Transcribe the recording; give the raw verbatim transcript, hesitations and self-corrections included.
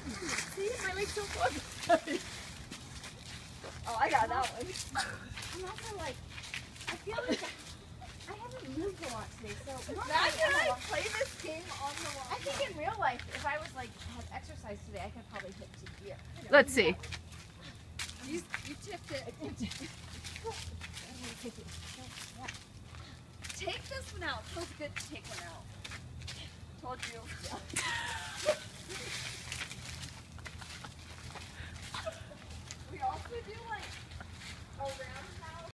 See, my leg's so close. Oh, I got that one. I'm also like, I feel like I haven't moved a lot today, so Imagine I play this game on the wall. I think in real life, if I was like had exercise today, I could probably hit two. Yeah. Let's see. You, you tipped it. I tipped it. Take this one out. It feels good to take one out. Told you.